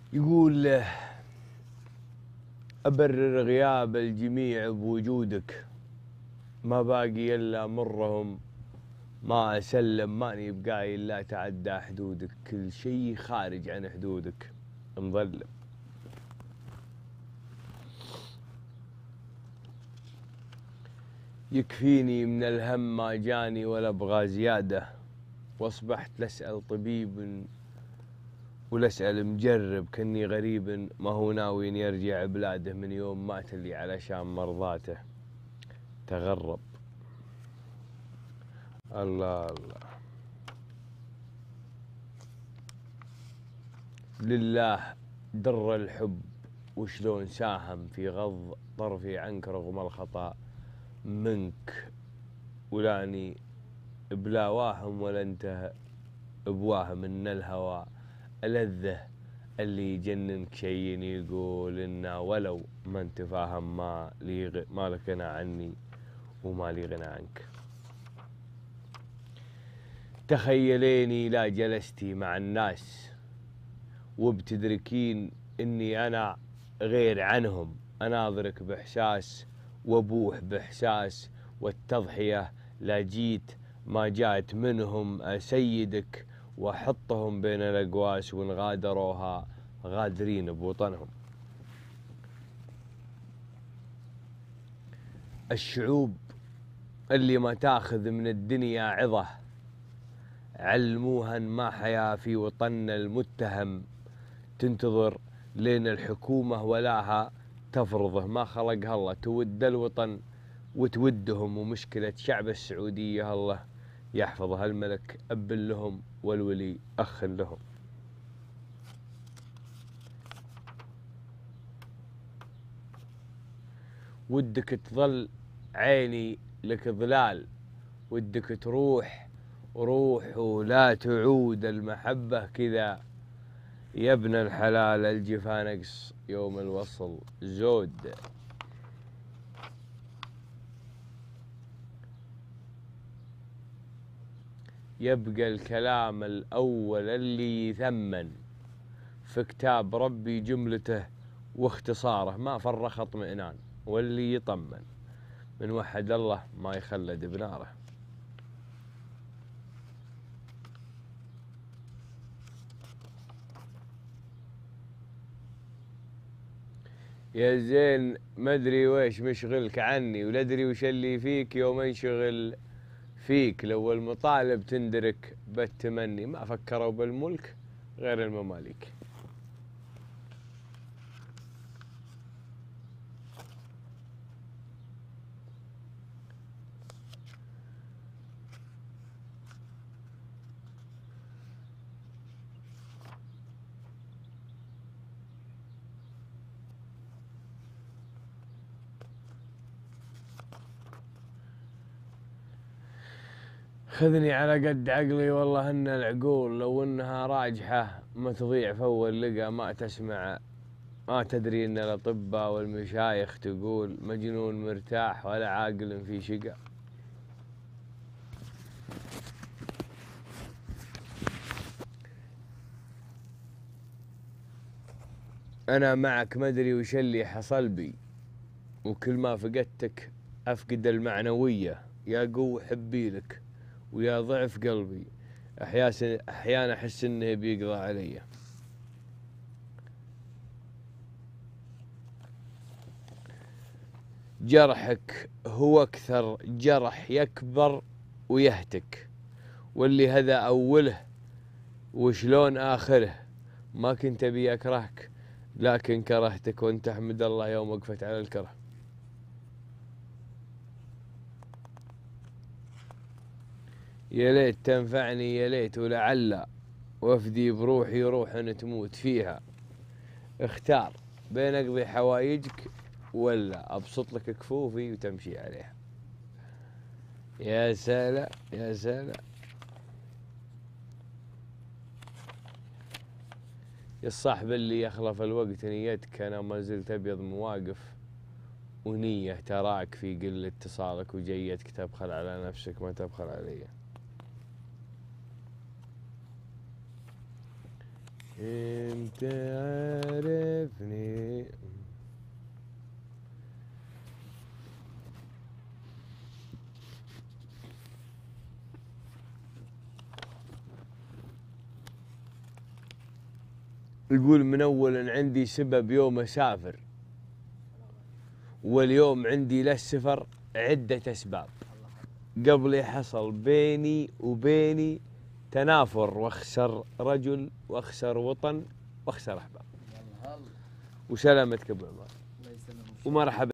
يقول أبرر غياب الجميع بوجودك، ما باقي إلا مرهم، ما أسلم ماني بقايل لا تعدى حدودك، كل شي خارج عن حدودك مظلم. يكفيني من الهم ما جاني ولا أبغى زيادة، واصبحت لأسأل طبيب ولأسأل مجرب، كني غريب ما هو ناوي يرجع بلاده، من يوم مات اللي علشان مرضاته تغرب. الله الله. لله در الحب وشلون ساهم في غض طرفي عنك رغم الخطأ منك، ولاني بلا واهم ولا انت بواهم، ان الهوى ألذه اللي يجننك شي يقول إنه ولو ما انت فاهم ما لك غنى عني وما لي غنى عنك. تخيليني لا جلستي مع الناس وبتدركين اني انا غير عنهم، اناظرك باحساس وابوح باحساس، والتضحية لا جيت ما جات منهم، اسيدك واحطهم بين الاقواس، وان غادروها غادرين بوطنهم. الشعوب اللي ما تاخذ من الدنيا عظة، علموها ان ما حياة في وطننا المتهم، تنتظر لين الحكومة ولاها تفرضه، ما خلقها الله تود الوطن وتودهم، ومشكلة شعب السعودية الله يحفظها، الملك أب لهم والولي أخ لهم. ودك تظل عيني لك ظلال، ودك تروح روح ولا تعود، المحبة كذا يا ابن الحلال، الجفا نقص يوم الوصل زود. يبقى الكلام الأول اللي يثمن في كتاب ربي جملته واختصاره، ما فرخ اطمئنان، واللي يطمن من وحد الله ما يخلد بناره. يا زين مدري ويش مشغلك عني، ولا ادري وش اللي فيك يوم انشغل فيك، لو المطالب تندرك بالتمني، ما فكروا بالملك غير المماليك. خذني على قد عقلي والله ان العقول لو انها راجحة ما تضيع في اول لقى، ما تسمع ما تدري ان الاطباء والمشايخ تقول مجنون مرتاح ولا عاقل في شقا. انا معك مدري وش اللي حصل بي، وكل ما فقدتك افقد المعنوية، يا قوة حبي لك ويا ضعف قلبي، احيانا احس انه بيقضى علي. جرحك هو اكثر جرح يكبر ويهتك، واللي هذا اوله وشلون اخره، ما كنت ابي اكرهك لكن كرهتك، وانت احمد الله يوم وقفت على الكره. يا ليت تنفعني يا ليت، ولعل وافدي بروحي روح تموت فيها، اختار بين اقضي حوايجك ولا ابسط لك كفوفي وتمشي عليها. يا سلام يا سلام. يا الصاحب اللي يخلف الوقت نيتك، انا ما زلت ابيض مواقف ونية، تراك في قل اتصالك وجيتك تبخل على نفسك ما تبخل علي. تعرفني. يقول من أول عندي سبب يوم أسافر، واليوم عندي للسفر عدة أسباب. قبلي حصل بيني وبيني تنافر، واخسر رجل واخسر وطن واخسر أحباب. وسلامتك أبو عمر ومرحبا.